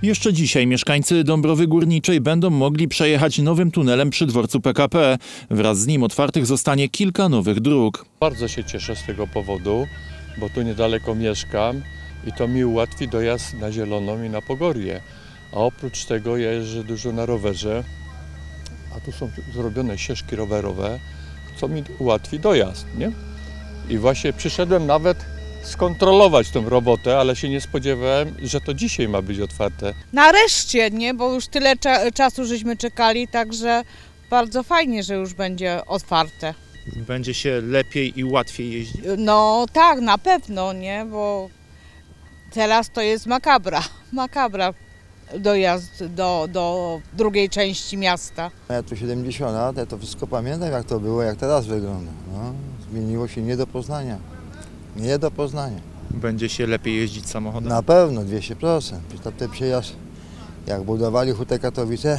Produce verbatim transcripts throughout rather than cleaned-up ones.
Jeszcze dzisiaj mieszkańcy Dąbrowy Górniczej będą mogli przejechać nowym tunelem przy dworcu P K P. Wraz z nim otwartych zostanie kilka nowych dróg. Bardzo się cieszę z tego powodu, bo tu niedaleko mieszkam i to mi ułatwi dojazd na Zieloną i na Pogorje. A oprócz tego ja jeżdżę dużo na rowerze, a tu są zrobione ścieżki rowerowe, co mi ułatwi dojazd, nie? I właśnie przyszedłem nawet skontrolować tę robotę, ale się nie spodziewałem, że to dzisiaj ma być otwarte. Nareszcie, nie? Bo już tyle cza czasu żeśmy czekali, także bardzo fajnie, że już będzie otwarte. Będzie się lepiej i łatwiej jeździć? No tak, na pewno, nie? Bo teraz to jest makabra, makabra dojazd do, do drugiej części miasta. Ja tu siedemdziesiąt lat, ja to wszystko pamiętam, jak to było, jak teraz wygląda. No, zmieniło się nie do poznania. Nie do poznania. Będzie się lepiej jeździć samochodem? Na pewno, dwieście procent. Ten przejazd, jak budowali Hutę Katowice,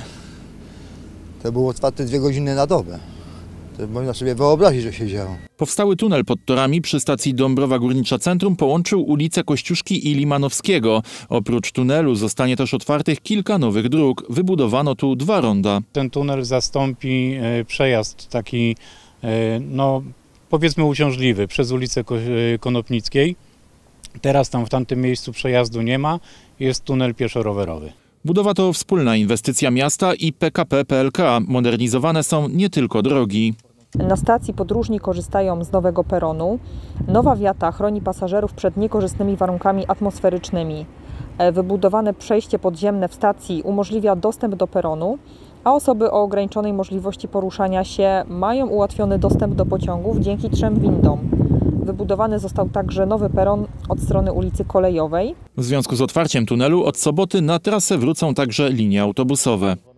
to było otwarte dwie godziny na dobę. To można sobie wyobrazić, że się działo. Powstały tunel pod torami przy stacji Dąbrowa Górnicza Centrum połączył ulice Kościuszki i Limanowskiego. Oprócz tunelu zostanie też otwartych kilka nowych dróg. Wybudowano tu dwa ronda. Ten tunel zastąpi przejazd taki, no powiedzmy uciążliwy, przez ulicę Konopnickiej. Teraz tam w tamtym miejscu przejazdu nie ma, jest tunel pieszo-rowerowy. Budowa to wspólna inwestycja miasta i P K P P L K. Modernizowane są nie tylko drogi. Na stacji podróżni korzystają z nowego peronu. Nowa wiata chroni pasażerów przed niekorzystnymi warunkami atmosferycznymi. Wybudowane przejście podziemne w stacji umożliwia dostęp do peronu, a osoby o ograniczonej możliwości poruszania się mają ułatwiony dostęp do pociągów dzięki trzem windom. Wybudowany został także nowy peron od strony ulicy Kolejowej. W związku z otwarciem tunelu od soboty na trasę wrócą także linie autobusowe.